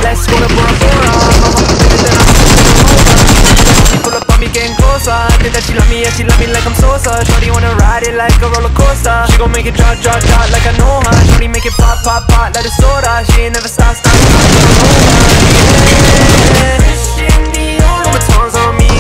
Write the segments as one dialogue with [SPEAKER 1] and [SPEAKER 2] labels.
[SPEAKER 1] Let's go to Bora Bora. I'ma hop up in it, then I'ma she pull up on me getting closer. I think that she love me, yeah, she love me like I'm Sosa. Shorty wanna ride it like a roller coaster. She gon' make it drop, drop, drop like I know her. Shorty make it pop, pop, pop like a soda. She ain't never stop, stop, stop, yeah. Christian Dior, my tongue's on me.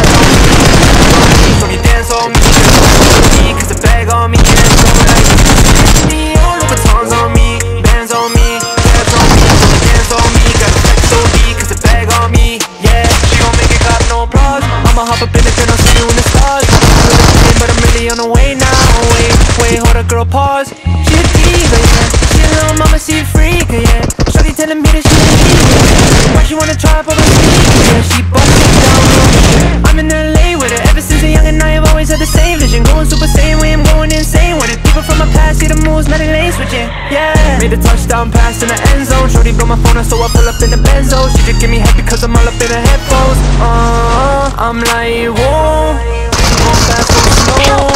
[SPEAKER 1] Shorty dance on me, cause the bag on me. Dance on me like Christian Dior, my tongue's on me. Bands on me, dance on me. Dance on me, got a flex OD, cause the bag on me. Yeah, she gon' make it clap, no applause. I'ma hop up in it, then I'll see you in the stars. But I'm really on the way now. Wait, hold up, girl, pause. She a diva, yeah. She a little mama, she a freak, yeah. Shorty telling me that she a diva. Why she wanna try up over me? Yeah, she bustin' down low. I'm in LA with her ever since a young and I have always had the same vision. Going super saiyan way, I'm going insane with it. People from my past see the moves, not a lane switching. Yeah, made a touchdown pass in the end zone. Shorty blow my phone up, so I pull up in the Benzo. She just give me head because I'm all up in her headphones. I'm like, whoa. Go fast, go slow.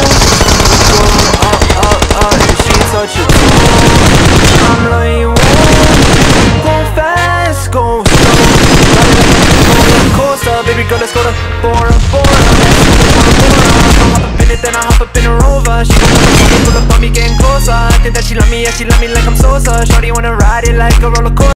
[SPEAKER 1] She touch it. I'm like, whoa. Go fast, go slow. Roller coaster, baby girl, let's go to Bora Bora. I'ma hop up in it, then I hop up in a Rover. She gon' pull up on me getting closer. I think that she love me, yeah, she love me like I'm Sosa. Shorty wanna ride it like a roller coaster.